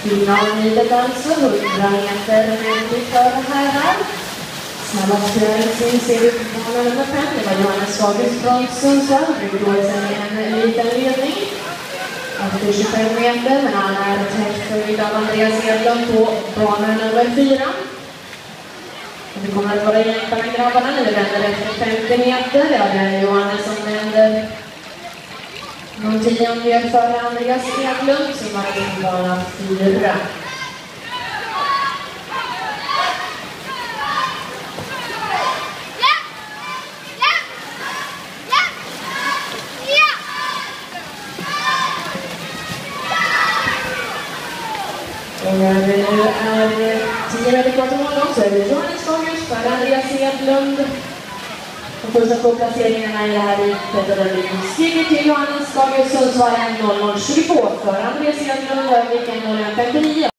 Finalen i det alltså, 100 meter för herrar. Snabbast sin ser vi på nummer 5, det var Johannes Fagerström från Sundsvall. Det går sen en liten ledning. Efter 25 meter, men han är täckt av Andreas Edlund på bana nummer 4. Det kommer att vara hjälpa med grabbarna när vi vänder efter 50 meter. Ja, det är Johannes som vänder någon tiondel före Andreas Edlund som var in bana 4. Och när det nu är 10 meter kvar till honom så är det Johannes Fagerström för Andreas Edlund. Och första två placeringarna i det här riktet och där ligger stiger till Johannes Fagerström Sundsvall 00:22 för Andreas Edlund och Övik 00:59.